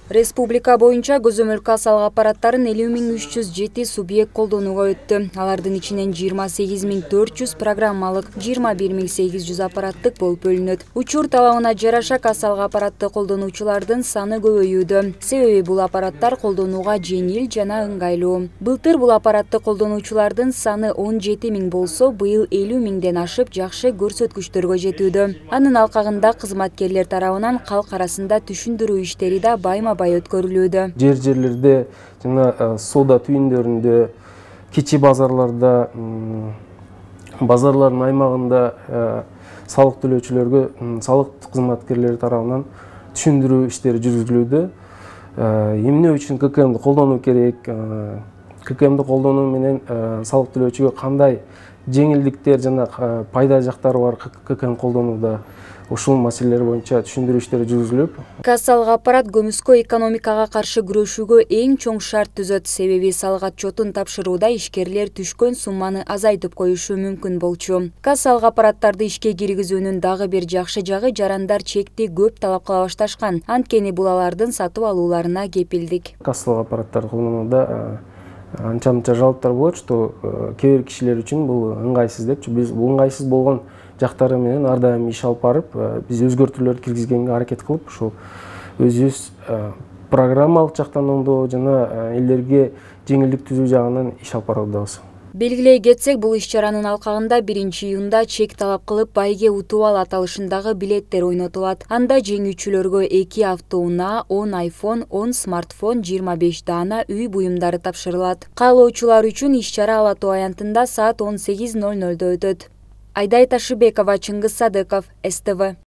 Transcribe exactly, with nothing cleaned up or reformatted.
Республика боюнча көзөмөл кассалык аппараттарын элүү миң үч жүз жети субъект колдонууга өттү. Алардын ичинен жыйырма сегиз миң төрт жүз программалык, жыйырма бир миң сегиз жүз аппараттык болуп бөлүнөт. Учур талабына жараша кассалык аппаратты колдонуучулардын саны көбөйүүдө. Себеби бул аппараттар колдонууга жеңил жана ыңгайлуу. Былтыр бул аппаратты колдонуучулардын саны он жети миң болсо, быйыл элүү миңден ашып жакшы көрсөткүчтөргө жетүүдө. Анын алкагында кызматкерлер тарабынан калк арасында түшүндүрүү иштери да байма бай өткөрүлүүдө. Жер жерлерде жана соода түйүндөрүндө, кичи базарларда, базарлардын аймагында салык төлөөчүлөргө салык кызматкерлери тарабынан түшүндүрүү иштери жүргүзүлүүдө. Эмне үчүн ка ка эмди колдонуу керек? ка ка эмди колдонуу менен салык төлөөчүгө кандай жеңилдиктер жана пайда жактары бар ка ка эм колдонууда? Ушул маселелер боюнча түшүндүрүү иштери жүргүзүлүп. Кассалык аппарат көмүскө экономикага каршы күрөшүүгө эң чоң шарт түзөт. Себеби салык отчетун тапшырууда ишкерлер түшкөн сумманы азайтып коюшу мүмкүн болчу. Кассалык аппараттарды ишке киргизүүнүн дагы бир жакшы жагы жарандар чекти көп талап кыла башташкан. Анткени бул алардын сатып алууларына кепилдик. Кассалык аппараттарды колдонууда анча-мынча жалоптор болот, что кээ бир кишилер үчүн бул ыңгайсыз депчи. Биз бул ыңгайсыз болгон жактары менен ар дайым иш алып барып, биз өзгөртүүлөрдү киргизгенге аракет кылып, ушул өзүбүз программалык жактан оңдоо жана элдерге жеңилдик түзүү жагынан иш алып баруудабыз. Белгилей кетсек, бул иш-чаранын алкагында биринчи июнда чек талап кылып байге утуп ал аталышындагы билеттер ойнотулат. Анда жеңүүчүлөргө эки автоунаа, он айфон, он смартфон, жыйырма беш даана үй буюмдары тапшырылат. Каалоочулар үчүн иш-чара Ала Тоо аянтында саат он сегиз ноль нольдо өтөт. Айдай Ташыбекова, Чыңгыз Садыков, эс тэ вэ.